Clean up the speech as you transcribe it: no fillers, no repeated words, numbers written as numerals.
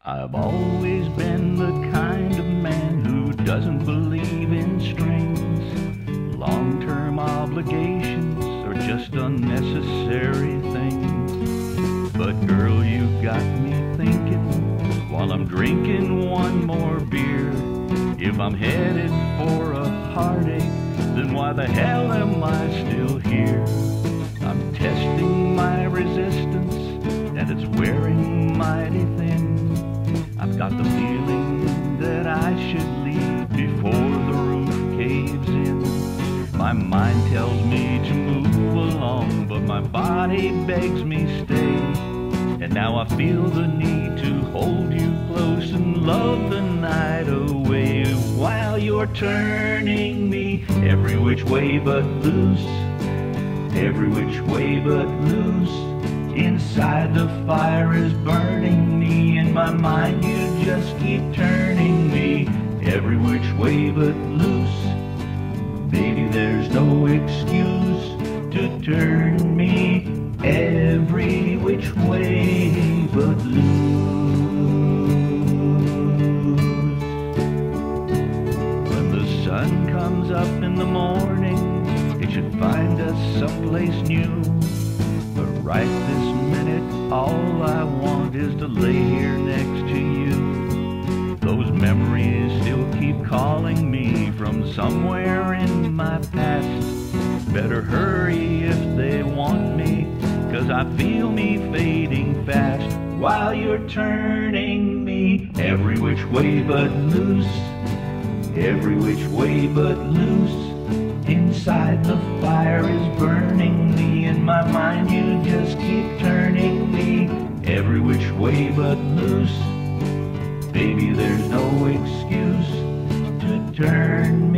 I've always been the kind of man who doesn't believe in strings. Long-term obligations are just unnecessary things. But girl, you got me thinking while I'm drinking one more beer. If I'm headed for a heartache, then why the hell am I still here? I'm testing my resistance and it's wearing mighty thin. I've got the feeling that I should leave before the roof caves in. My mind tells me to move along, but my body begs me stay. And now I feel the need to hold you close and love the night away, while you're turning me every which way but loose, every which way but loose. Inside the fire is burning me, in my mind you just keep turning me every which way but loose. Baby, there's no excuse to turn me every which way but loose. When the sun comes up in the morning, it should find us someplace new. But right this minute, all I want is to lay here next to you. Those memories still keep calling me from somewhere in my past. Better hurry if they want me, 'cause I feel me fading fast, while you're turning me every which way but loose, every which way but loose. Inside the fire is burning me, in my mind you just keep turning me every which way but loose. Baby, there's no excuse to turn